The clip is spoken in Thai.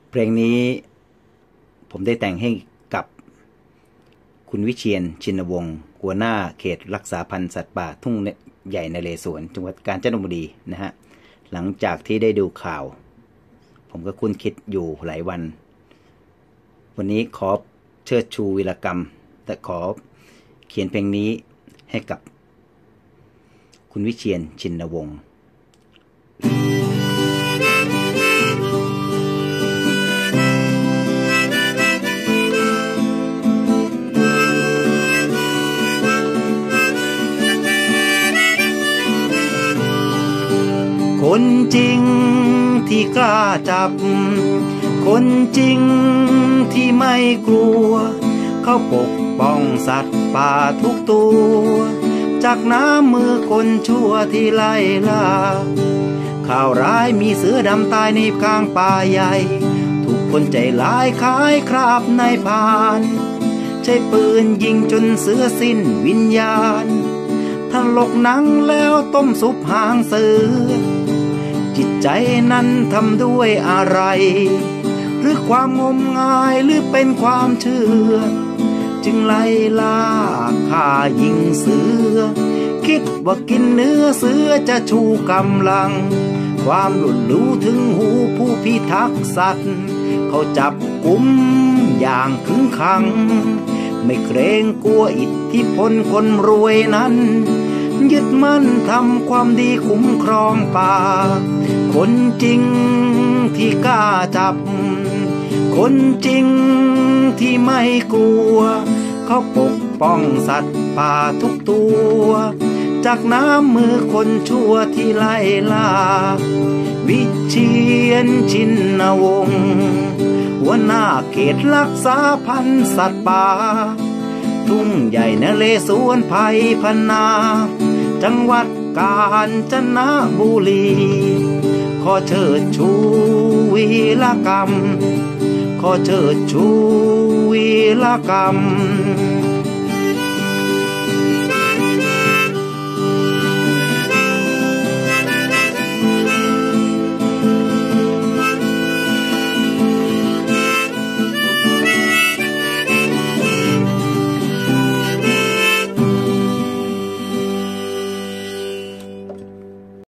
เพลงนี้ผมได้แต่งให้กับคุณวิเชียรชินวงศ์หัวหน้าเขตรักษาพันธุ์สัตว์ป่าทุ่งใหญ่นเรศวรจังหวัดกาญจนบุรีนะฮะหลังจากที่ได้ดูข่าวผมก็คุ้นคิดอยู่หลายวันวันนี้ขอเชิดชูวีรกรรมแต่ขอเขียนเพลงนี้ให้กับคุณวิเชียรชินวงศ์คนจริงที่กล้าจับคนจริงที่ไม่กลัวเขาปกป้องสัตว์ป่าทุกตัวจากน้ำมือคนชั่วที่ไล่ล่าข่าวร้ายมีเสือดำตายในกลางป่าใหญ่ถูกคนใจร้ายขายคราบในพานใช้ปืนยิงจนเสือสิ้นวิญญาณถลกหนังแล้วต้มซุปหางเสือจิตใจนั้นทำด้วยอะไรหรือความงมงายหรือเป็นความเชื่อจึงไล่ล่าฆ่ายิงเสือคิดว่ากินเนื้อเสือจะชูกำลังความหลุดรู้ถึงหูผู้พิทักษ์สัตว์เขาจับกุมอย่างขึงขังไม่เกรงกลัวอิทธิพลคนรวยนั้นยึดมั่นทำความดีคุ้มครองป่าคนจริงที่กล้าจับคนจริงที่ไม่กลัวเขาปกป้องสัตว์ป่าทุกตัวจากน้ำมือคนชั่วที่ไล่ล่าวิเชียรชินวงศ์หัวหน้าเขตรักษาพันธุ์สัตว์ป่าทุ่งใหญ่นเรศวรไพพนาจังหวัดกาญจนบุรีขอเชิดชูวีรกรรมขอเชิดชูวีรกรรม